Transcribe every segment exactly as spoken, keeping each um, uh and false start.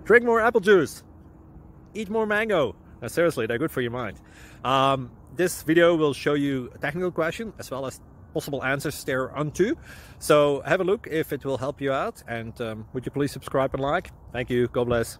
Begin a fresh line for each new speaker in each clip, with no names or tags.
drink more apple juice, eat more mango. Now, seriously, they're good for your mind. Um, this video will show you a technical question as well as possible answers thereunto. So have a look if it will help you out, and um, would you please subscribe and like? Thank you. God bless.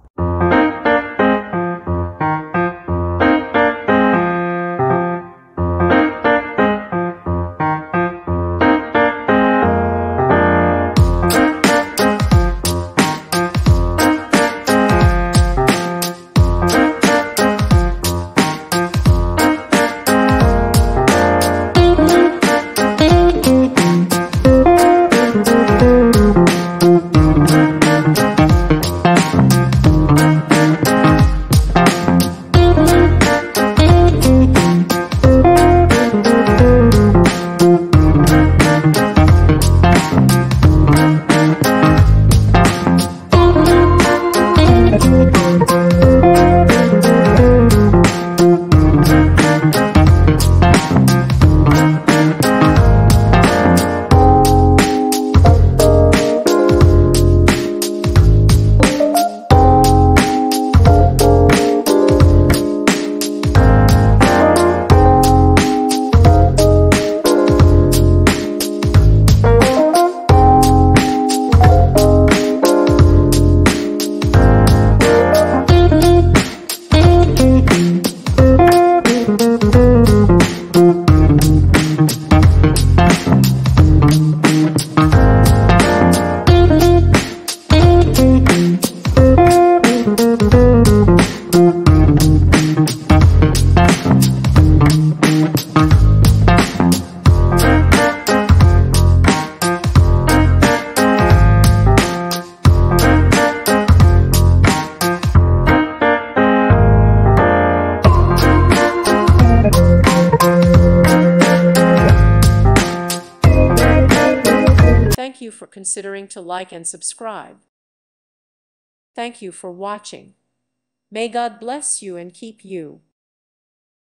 Thank you for considering to like and subscribe. Thank you for watching. May God bless you and keep you.